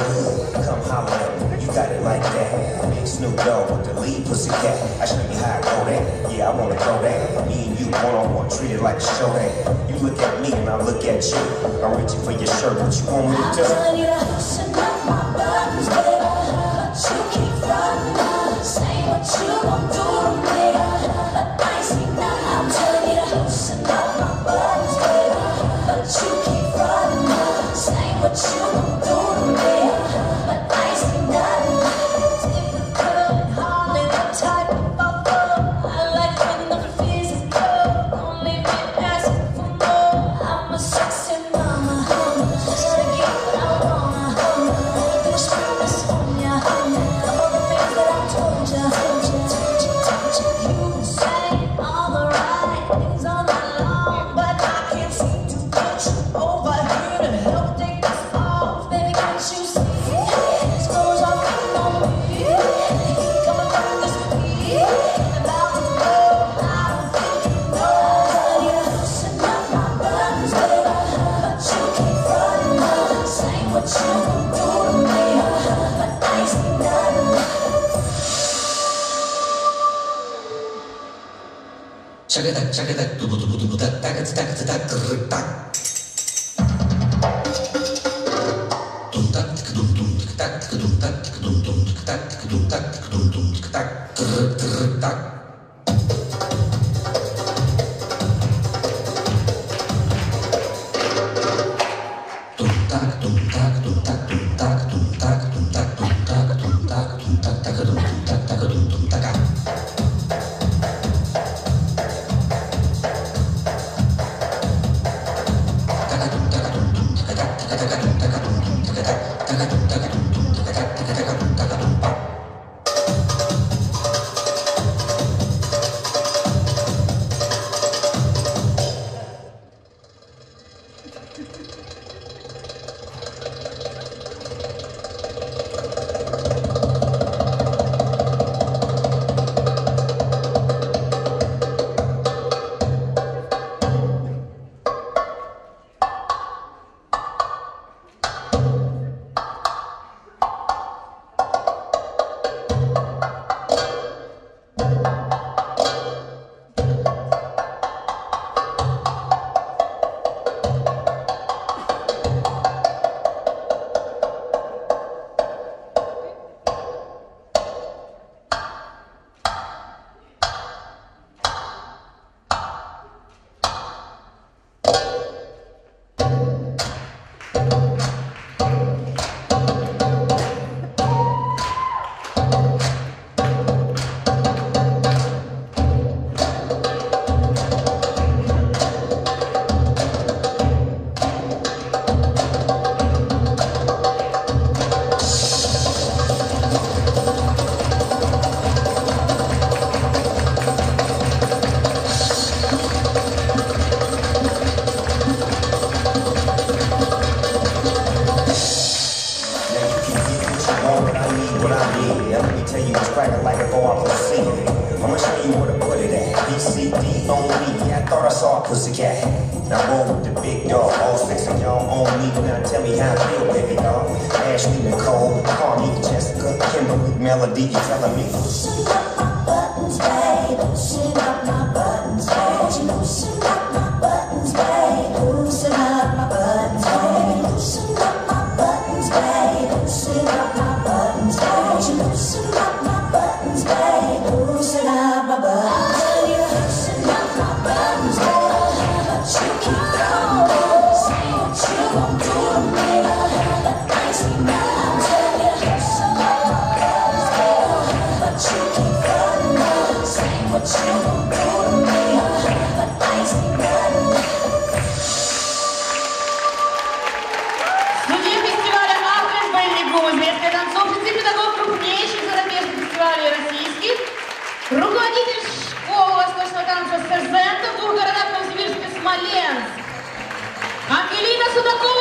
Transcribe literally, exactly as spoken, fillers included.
hood, come holler at me. You got it like that. Big Snoop Dogg with the lead pussycat. I show you how I go that. Yeah, I wanna go that. Me and you one on one, treat it like a show that. You look at me and I look at you. I'm reaching for your shirt, what you want me to do? I need a loosen up my buttons, baby. But you keep running, say what you gon' do to me. But I see now, I'm telling you to loosen up my buttons, baby. But you keep running, say what you gon' do to me. But I see nothing. Typical and hardly the type of love I like when the physical. Don't leave me asking for more. I'm a sexy mama, honey. Gotta get what I wanna, honey. Everything was free, this home, yeah, honey. All the things that I told ya, told ya, told ya, told ya. You been saying all the right things all night long, but I can't seem to get you over here to help take this off. Baby, can't you see? These clothes are fitting on me. They keep coming back this way. About to blow, I don't think you know. I need to loosen up my buttons, baby. But you keep running, saying what you gon' do to me. But I see nothing. Shagadak, shagadak, dubu dubu dubu dak, dak dak dak dak dak. Dum dak dak dum dum dak dak dum dak dak dum dum dak dak dum dak dak dum dum dak dak dak. Dum dak dum dak dum dak dum dak dum dak dum dak dum dak dum dak dum dak dak dum dum dak dak dum dum dak. Now roll with the big dog, all six of y'all on me. Now tell me how I feel, baby dog. Ashley, Nicole, Carly, Jessica, Kimberly, Melody, you telling me? Loosen up my buttons, babe. Loosen up my buttons, babe. Loosen up my buttons, babe. Loosen up my buttons, babe. Loosen up my buttons, babe. Loosen up my buttons, babe. Loosen up my buttons, babe. Loosen up my buttons. Loosen up my buttons, babe. But you keep going, say what you gon' do to me. But I see now, tell you, loosen up my buttons, babe. But you keep running, say what you gon' do to me. But I see nothing. Студия фестиваля AHLAN BEL NEGOOM, известный танцовщица и педагог крупнейших зарубежных фестивалей российских, руководитель школы восточного танца Sezen в двух городах Новосибирск и Смоленск. Ангелина Судакова.